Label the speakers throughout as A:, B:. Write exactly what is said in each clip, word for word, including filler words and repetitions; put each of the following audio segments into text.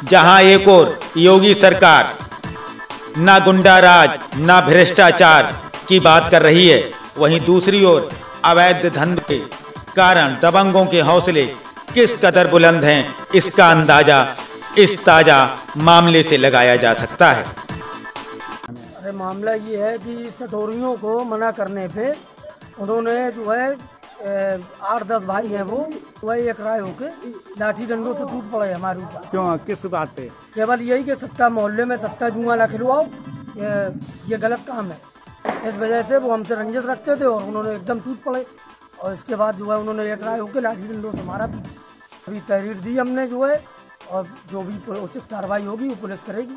A: जहां एक ओर योगी सरकार ना गुंडा राज ना भ्रष्टाचार की बात कर रही है, वहीं दूसरी ओर अवैध धंधे के कारण दबंगों के हौसले किस कदर बुलंद हैं, इसका अंदाजा इस ताजा मामले से लगाया जा सकता है।
B: अरे मामला ये है कि सटोरियों को मना करने पे उन्होंने जो है आठ दस भाई हैं वो वही एक राय होके लाठी डंडों से टूट पड़े हमारे ऊपर।
C: क्यों, किस बात पे?
B: केवल यही कि सत्ता मोहल्ले में सत्ता जुआ ना खिलवाओ, ये, ये गलत काम है। इस वजह से वो हमसे रंजिश रखते थे और उन्होंने एकदम टूट पड़े और इसके बाद जो है उन्होंने एक राय होके लाठी डंडों से मारा भी। अभी तहरीर दी हमने जो है और जो भी उचित कार्रवाई होगी वो पुलिस करेगी।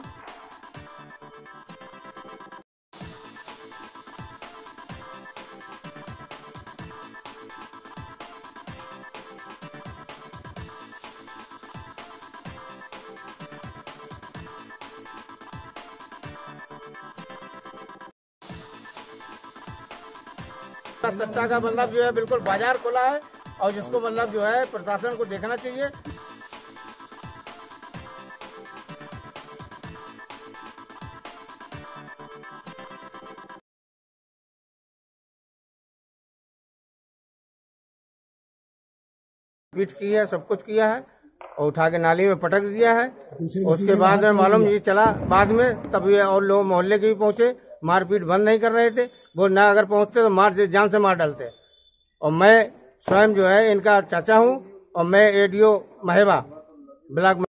D: सत्ता का मतलब जो है बिल्कुल बाजार खुला है और जिसको मतलब जो है प्रशासन को देखना चाहिए। पीट की है, सब कुछ किया है और उठा के नाली में पटक दिया है। उसके बाद मालूम ये चला बाद में, तब ये और लोग मोहल्ले के भी पहुंचे, मारपीट बंद नहीं कर रहे थे। वो ना अगर पहुंचते तो मार जान से मार डालते। और मैं स्वयं जो है इनका चाचा हूं और मैं एडीओ महेबा ब्लॉक